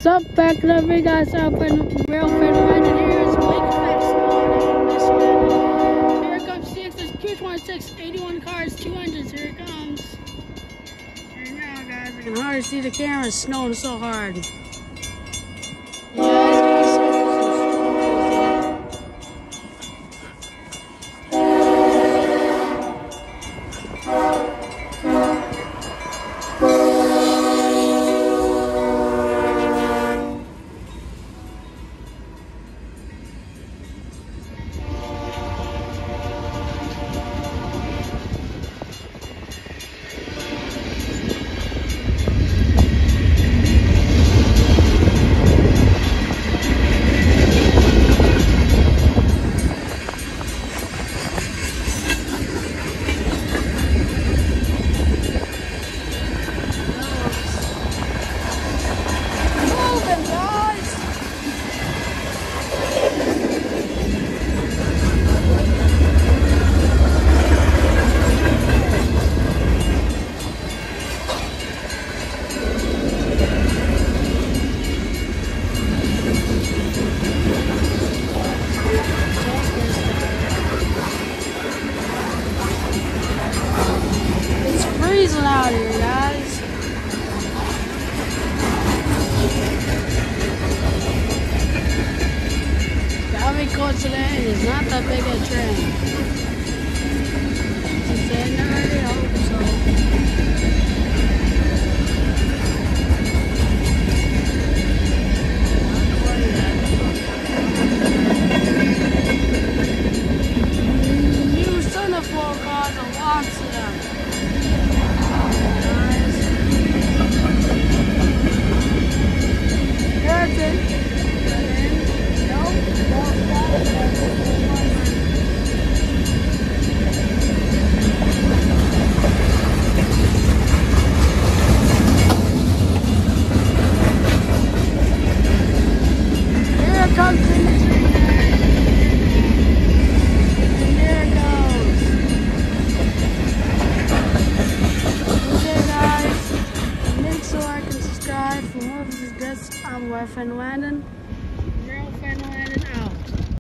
What's up, back up, we got up in real fan landing. Here's Lake Effects on this one. Here comes CSX Q326, 81 cars, 200s. Here it comes. Right now, guys, I can hardly see the camera. It's snowing so hard. Yeah, it's getting so freezing out here, guys. Got me close to the end. It's not that big a train. I really hope so. New centerfold cars are lots of them. That's it. Here it comes in the tree. And there it goes. Okay, guys. Make sure I can subscribe for more of this. I'm West Landon.